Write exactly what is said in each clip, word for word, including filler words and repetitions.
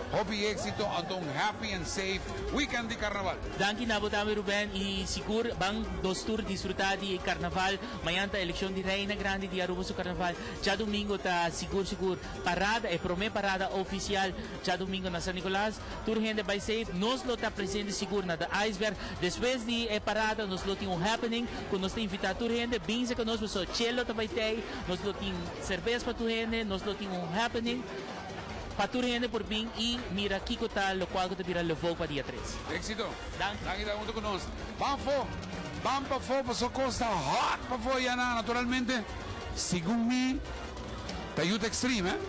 hope y éxito ante un happy and safe weekend de carnaval. Danke nabo dami Ruben e siguro bang dos tour disfrutar di carnaval mayanta eleksyon di Reina Grande di Aruba sa carnaval. Já domingo ta siguro siguro parada e prome parada oficial já domingo na San Nicolas. Tour gente by safe nos lo ta presente siguro na the iceberg. Después di e parada nos lo ting un happening con nos ta invitar tour gente binse con nos so chelo ta by tay nos lo ting cerveza pa tour gente nos lo ting un happening. Paturende por mim e mira Kiko tal, lo qual te vira levou para dia três. Éxito. Dank. Dank je junto conosco. Vamos fo. Vamos para fo, para costa hot para fo ya naturalmente. Según mí, te ayuda extreme, ¿eh?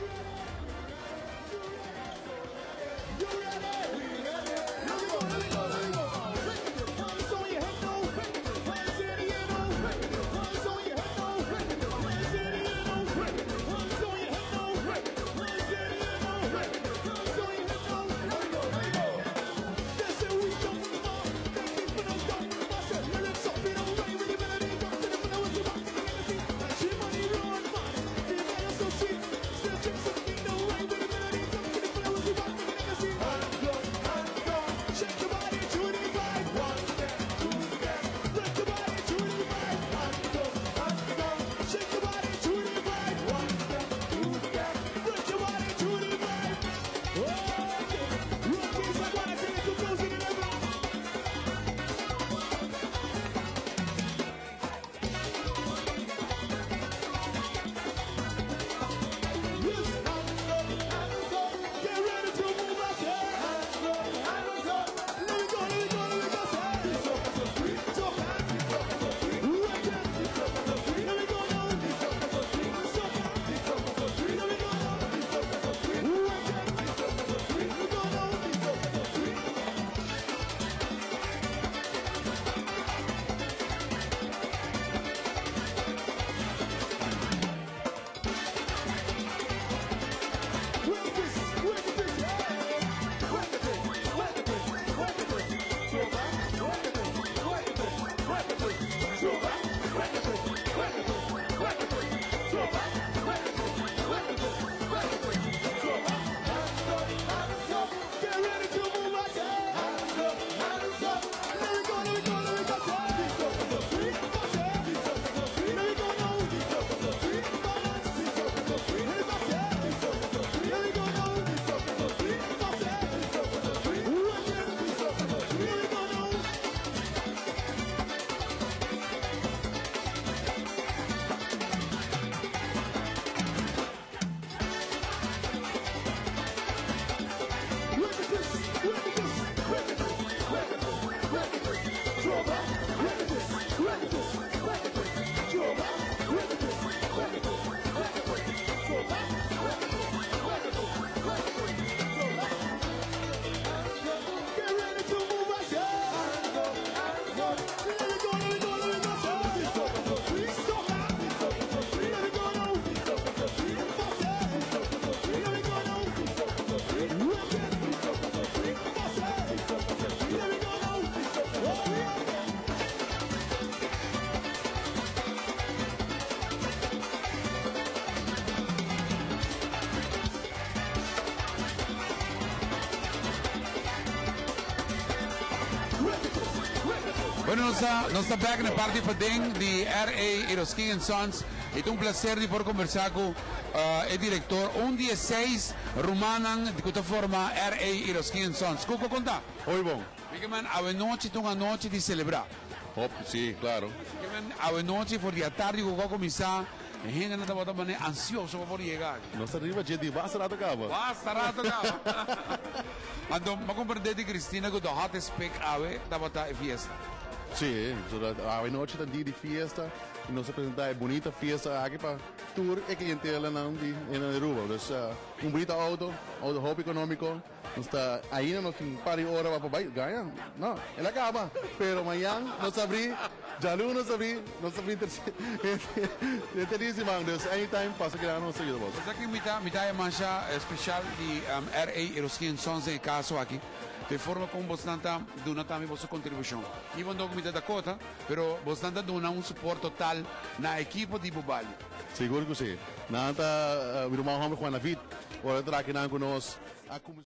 Bueno, nós estamos nós back na parte para dentro de R A Eroski and Sons. E é um prazer de por conversar com uh, o diretor um dia seis Romanan de que forma R A Eroski and Sons. Cuco, conta. Oi, bom. Porque man, a noite é uma noite de celebrar. Hop, sim, claro. Porque man, a noite for dia tarde que começar. A gente não está bem ansioso para chegar. Nós arriba dia de basta rato acaba. Basta rato acaba. Mas eu compreendo de Cristina que o hottest pick ave da bota fiesta. Sim, a noite está dia de fiesta e nós apresentamos bonita fiesta aqui para tour e clientela na em Aruba. Então, um bonito auto, auto hobby econômico. Está aí nós tem par de horas para baixo, ganha? Não, ele acaba. Pero amanhã nós abri, já não nós abri, nós abri interesante, mano. Então, anytime passa que não sei o que. Mas aqui me dá, me dá a mancha especial de um, R A Eroski and Sons em caso aqui. De forma como bastante dona também a sua contribuição. E vão dar comida da cota, pero bastante dona um suporte total na equipe de Bubali. Seguro que sim. Nada, o irmão Juan David, agora terá que não conosco.